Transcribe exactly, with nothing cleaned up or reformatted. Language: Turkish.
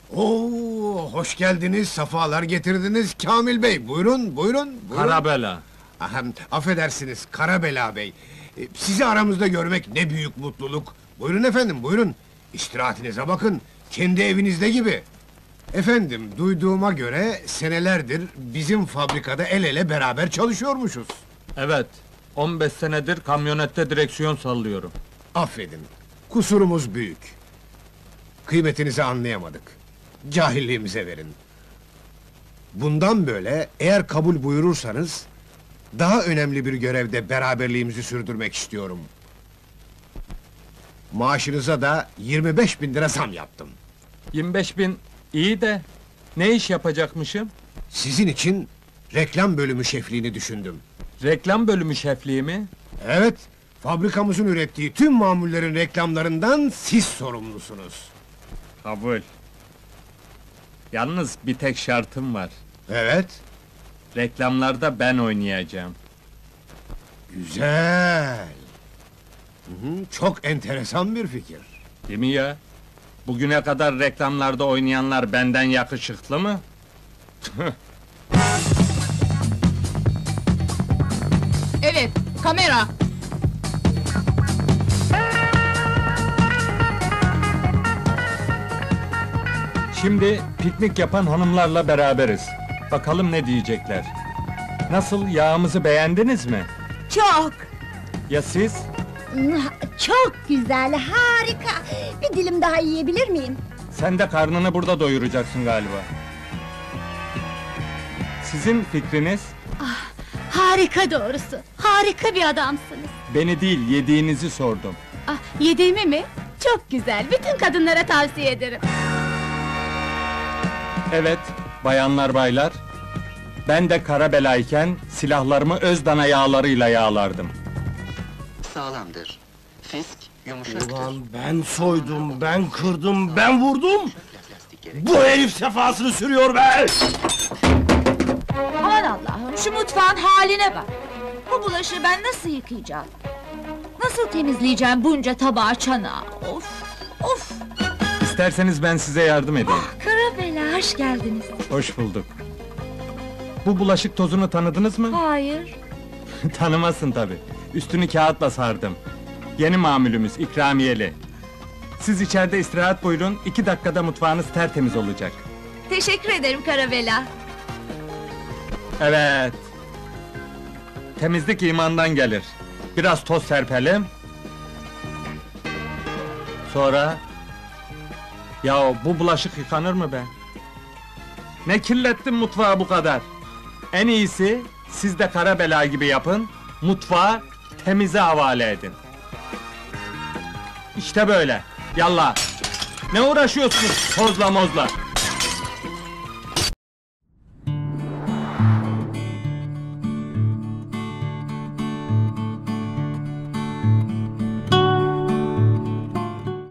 Oo, hoş geldiniz, safalar getirdiniz Kamil Bey. Buyurun, buyurun, buyurun. Karabela. Ahem, affedersiniz, Karabela Bey. Ee, Sizi aramızda görmek ne büyük mutluluk. Buyurun efendim, buyurun. İstirahatinize bakın, kendi evinizde gibi. Efendim, duyduğuma göre senelerdir bizim fabrikada el ele beraber çalışıyormuşuz. Evet, on beş senedir kamyonette direksiyon sallıyorum. Affedin, kusurumuz büyük. Kıymetinizi anlayamadık. Cahilliğimize verin. Bundan böyle, eğer kabul buyurursanız... ...daha önemli bir görevde beraberliğimizi sürdürmek istiyorum. Maaşınıza da yirmi beş bin lira zam yaptım. yirmi beş bin iyi de ne iş yapacakmışım? Sizin için reklam bölümü şefliğini düşündüm. Reklam bölümü şefliği mi? Evet, fabrikamızın ürettiği tüm mamullerin reklamlarından siz sorumlusunuz. Kabul. Yalnız bir tek şartım var. Evet, Reklamlarda ben oynayacağım. güzel. Hı hı, çok enteresan bir fikir. Değil mi ya? Bugüne kadar reklamlarda oynayanlar benden yakışıklı mı? Evet, kamera! Şimdi piknik yapan hanımlarla beraberiz. Bakalım ne diyecekler. Nasıl, yağımızı beğendiniz mi? Çok! Ya siz? Çok güzel, harika! Bir dilim daha yiyebilir miyim? Sen de karnını burada doyuracaksın galiba. Sizin fikriniz? Harika doğrusu, harika bir adamsınız! Beni değil, yediğinizi sordum. Ah, yediğimi mi? Çok güzel, bütün kadınlara tavsiye ederim! Evet, bayanlar baylar. Ben de Karabelayken silahlarımı Özdana yağlarıyla yağlardım. Sağlamdır. Fisk yumuşaktır. Ulan ben soydum, ben kırdım, ben vurdum! Bu herif sefasını sürüyor be! Aman Allah'ım, şu mutfağın haline bak! Bu bulaşığı ben nasıl yıkayacağım? Nasıl temizleyeceğim bunca tabağı çanağı? Of, of! İsterseniz ben size yardım edeyim. Karabela, hoş geldiniz! Hoş bulduk. Bu bulaşık tozunu tanıdınız mı? Hayır! Tanımazsın tabi. Üstünü kağıtla sardım. Yeni mamülümüz, ikramiyeli. Siz içeride istirahat buyurun, iki dakikada mutfağınız tertemiz olacak. Teşekkür ederim Karabela! Evet. Temizlik imandan gelir. Biraz toz serpelim. Sonra... Ya bu bulaşık yıkanır mı be? Ne kirlettin mutfağı bu kadar? En iyisi, siz de Karabela gibi yapın, mutfağı temize havale edin. İşte böyle, yallah! Ne uğraşıyorsunuz tozla mozla?